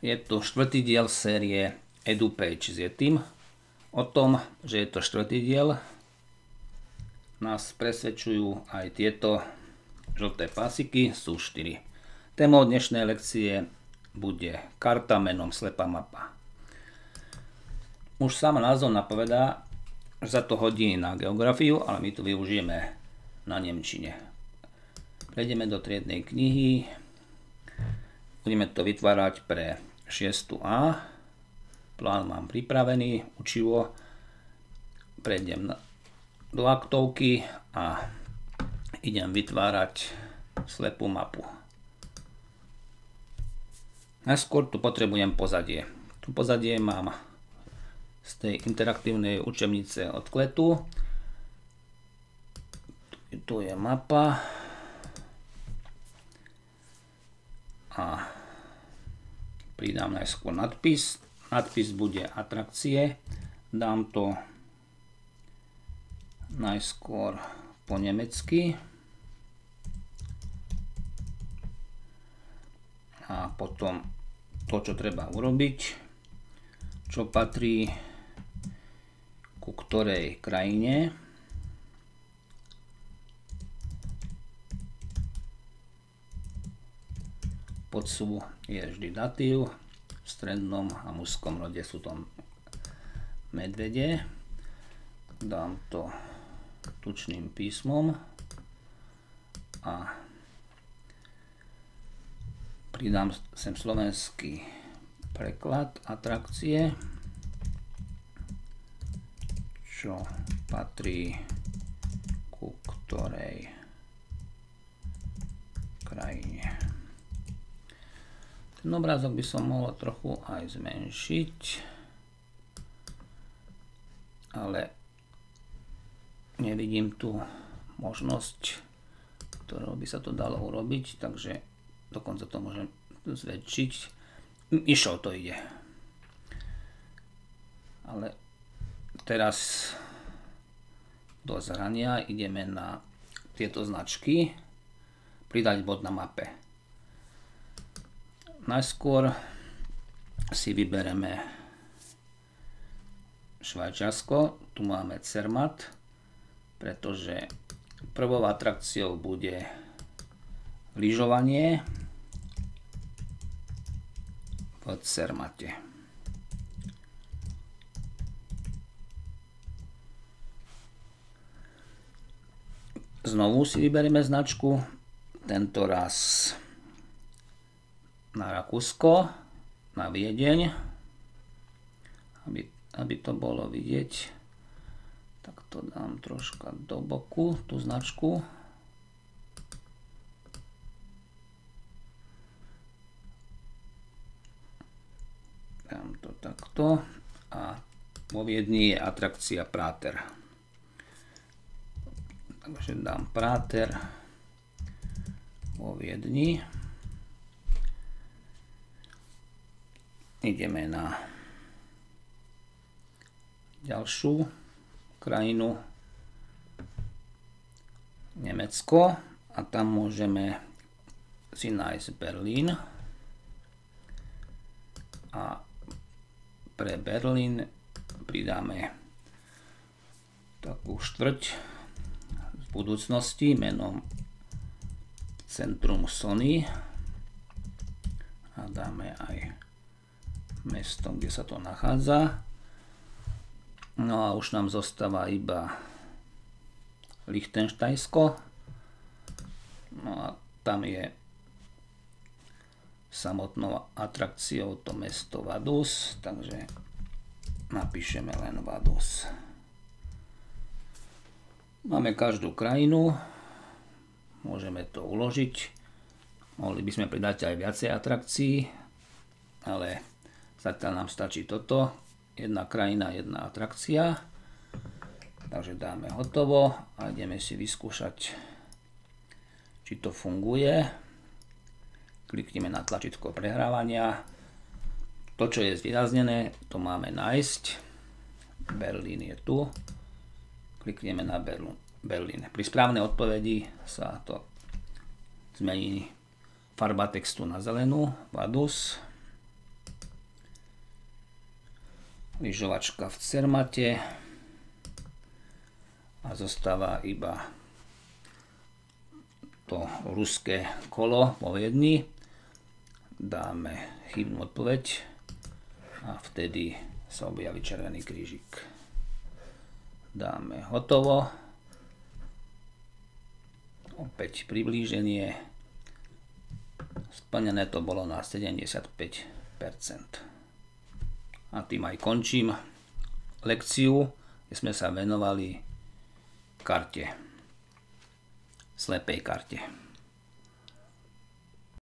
Je to štvrtý diel série EduPage s Yetim. O tom, že je to štvrtý diel, nás presvedčujú aj tieto žlté pásiky, sú 4. Témou dnešnej lekcie bude karta menom slepá mapa. Už sám názov napovedá, že sa to hodí na geografiu, ale my to využijeme na nemčine. Prejdeme do triednej knihy, budeme to vytvárať pre 6A. Plán mám pripravený, učivo. Prejdem do aktovky a idem vytvárať slepú mapu. Najskôr tu potrebujem pozadie. Tu pozadie mám z tej interaktívnej učebnice od Kletu. Tu je mapa. A pridám najskôr nadpis. Nadpis bude atrakcie. Dám to najskôr po nemecky. A potom to, čo treba urobiť, čo patrí ku ktorej krajine. Podsú je vždy datív, v strednom a mužskom rode sú to medvede. Dám to tučným písmom a pridám sem slovenský preklad atrakcie, čo patrí ku ktorej krajine. Ten obrázok by som mohol trochu aj zmenšiť, ale nevidím tu možnosť, ktorou by sa to dalo urobiť, takže dokonca to môžem zväčšiť. Išlo to ide. Ale teraz do zhrania ideme na tieto značky, pridať bod na mape. Najskôr si vybereme Švajčiarsko, tu máme Zermatt, pretože prvou atrakciou bude lyžovanie v Zermatte. Znovu si vyberieme značku, tento raz na Rakúsko, na Viedeň, aby to bolo vidieť, tak to dám troška do boku, tú značku. Dám to takto a vo Viedni je atrakcia Prater. Takže dám Prater vo Viedni. Ideme na ďalšiu krajinu, Nemecko, a tam môžeme si nájsť Berlín. A pre Berlín pridáme takú štvrť z budúcnosti menom Centrum Sony a dáme aj mesto, kde sa to nachádza. No a už nám zostáva iba Lichtensteinsko. No a tam je samotnou atrakciou to mesto Vaduz, takže napíšeme len Vaduz. Máme každú krajinu, môžeme to uložiť. Mohli by sme pridať aj viacej atrakcií, ale zatiaľ nám stačí toto. Jedna krajina, jedna atrakcia. Takže dáme hotovo a ideme si vyskúšať, či to funguje. Klikneme na tlačítko prehrávania. To, čo je zvýraznené, to máme nájsť. Berlín je tu. Klikneme na Berlín. Pri správnej odpovedi sa to zmení farba textu na zelenú, Vaduz. lyžovačka v Cermate a zostáva iba to ruské kolo vo Viedni. Dáme chybnú odpoveď a vtedy sa objaví červený krížik. Dáme hotovo. Opäť priblíženie. Splnené to bolo na 75%. A tým aj končím lekciu, kde sme sa venovali karte, slepej karte.